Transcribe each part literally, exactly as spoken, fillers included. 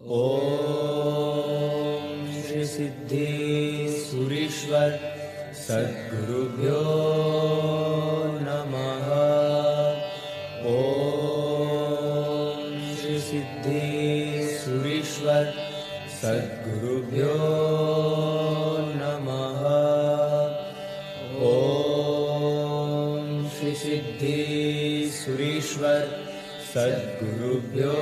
ओम श्री सिद्धि सुरीश्वर सद्गुरुभ्यो नमः। ओम श्री सिद्धि सुरीश्वर सद्गुरुभ्यो नमः। ओम श्री सिद्धि सुरीश्वर सद्गुरुभ्यो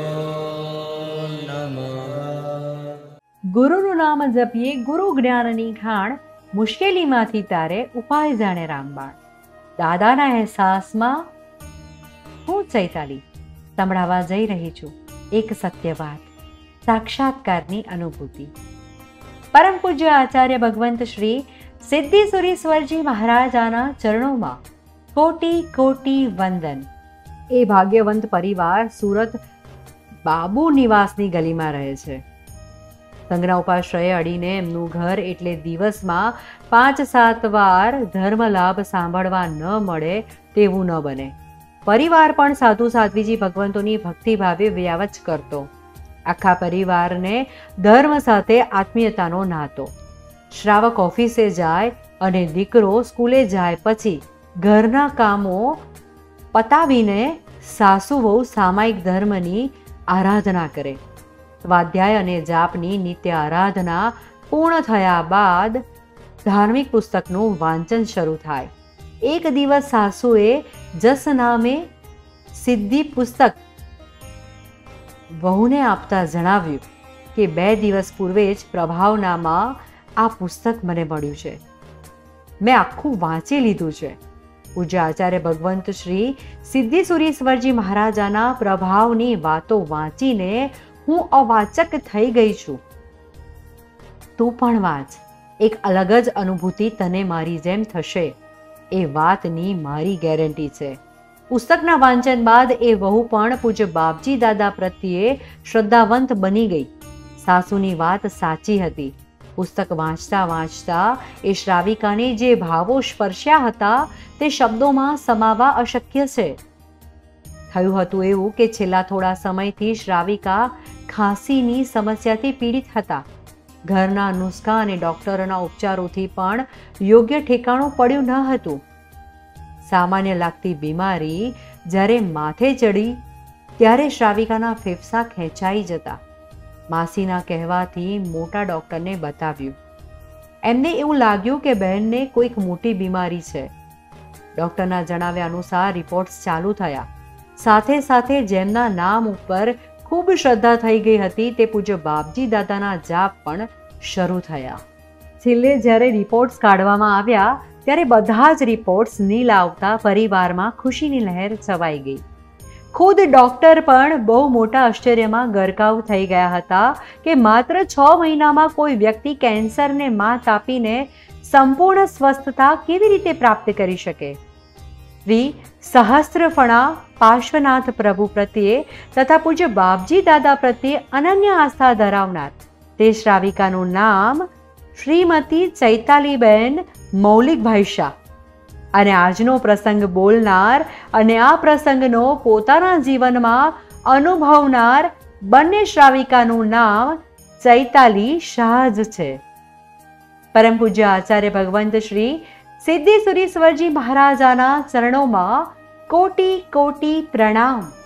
ગુરુનું નામ જપીએ ગુરુ જ્ઞાનની ખાણ, મુશ્કેલીમાંથી તારે ઉપાય જાણે રામબાણ. દાદાના અહેસાસમાં હું ચૈતાલી સંભળાવા જઈ રહી છું એક સત્ય વાત, સાક્ષાત્કારની અનુભૂતિ. પરમ પૂજ્ય આચાર્ય ભગવંત શ્રી સિદ્ધિ સુરીશ્વરજી મહારાજાના ચરણોમાં કોટી કોટી વંદન. એ ભાગ્યવંત પરિવાર સુરત બાબુ નિવાસની ગલીમાં રહે છે. સંઘના ઉપાશ્રયે અડીને એમનું ઘર એટલે દિવસમાં પાંચ સાત વાર ધર્મ લાભ સાંભળવા ન મળે તેવું ન બને. પરિવાર પણ સાધુ સાધ્વીજી ભગવંતોની ભક્તિભાવે વ્યાવચ કરતો. આખા પરિવારને ધર્મ સાથે આત્મીયતાનો નાતો. શ્રાવક ઓફિસે જાય અને દીકરો સ્કૂલે જાય પછી ઘરના કામો પતાવીને સાસુ વહુ સામાયિક ધર્મની આરાધના કરે. સ્વાધ્યાય અને જાપની નિત્ય આરાધના પૂર્ણ થયા બાદ ધાર્મિક પુસ્તકનું વાંચન શરૂ થાય. એક દિવસ સાસુએ જસ નામે સિદ્ધિ પુસ્તક વહુને આપતા જણાવ્યું કે બે દિવસ પૂર્વે જ પ્રભાવનામાં આ પુસ્તક મને મળ્યું છે, મેં આખું વાંચી લીધું છે. પૂજ્ય આચાર્ય ભગવંત શ્રી સિદ્ધિ સુરીશ્વરજી મહારાજાના પ્રભાવની વાતો વાંચીને હું અવાચક થઈ ગઈ છું. તું પણ વાંચ, એક અલગ જ અનુભૂતિ તને મારી જેમ થશે, એ વાતની મારી ગેરંટી છે. પુસ્તકના વાંચન બાદ એ વહુ પણ પૂજ્ય બાપજી દાદા પ્રત્યે શ્રદ્ધાવંત બની ગઈ. સાસુની વાત સાચી હતી. પુસ્તક વાંચતા વાંચતા એ શ્રાવિકાને જે ભાવો સ્પર્શ્યા હતા તે શબ્દોમાં સમાવવા અશક્ય છે. થયું હતું એવું કે છેલ્લા થોડા સમયથી શ્રાવિકા ખાંસીની સમસ્યાથી પીડિત હતા. ઘરના નુસ્ખા અને ડોક્ટરોના ઉપચારોથી પણ યોગ્ય ઠેકાણું પડ્યું ન હતું. સામાન્ય લાગતી બીમારી જ્યારે માથે ચડી ત્યારે શ્રાવિકાના ફેફસા ખેંચાઈ જતા. માસીના કહેવાથી મોટા ડોક્ટરને બતાવ્યું. એમને એવું લાગ્યું કે બહેનને કોઈક મોટી બીમારી છે. ડોક્ટરના જણાવ્યા અનુસાર રિપોર્ટ્સ ચાલુ થયા. સાથે સાથે જેમના નામ ઉપર ખૂબ શ્રદ્ધા થઈ ગઈ હતી તે પૂજ્ય બાપજી દાદાના જાપ પણ શરૂ થયા. છેલ્લે જ્યારે રિપોર્ટ્સ કાઢવામાં આવ્યા ત્યારે બધા જ રિપોર્ટ્સ નીલ આવતા પરિવારમાં ખુશીની લહેર છવાઈ ગઈ. ખુદ ડોક્ટર પણ બહુ મોટા આશ્ચર્યમાં ગરકાવ થઈ ગયા હતા કે માત્ર છ મહિનામાં કોઈ વ્યક્તિ કેન્સરને માત આપીને સંપૂર્ણ સ્વસ્થતા કેવી રીતે પ્રાપ્ત કરી શકે. શ્રી સહસ્ત્રફણા પાર્શ્વનાથ પ્રભુ પ્રત્યે તથા પૂજ્ય બાપજી દાદા પ્રત્યે અનન્ય આસ્થા ધરાવનાર તે શ્રાવિકાનું નામ શ્રીમતી ચૈતાલીબેન મૌલિકભાઈ શાહ. અને આજનો પ્રસંગ બોલનાર અને આ પ્રસંગનો પોતાના જીવનમાં અનુભવનાર બંને શ્રાવિકાનું નામ ચૈતાલી શાહ જ છે. પરમ પૂજ્ય આચાર્ય ભગવંત શ્રી સિદ્ધિ સુરીશ્વરજી મહારાજાના ચરણોમાં કોટી કોટી પ્રણામ.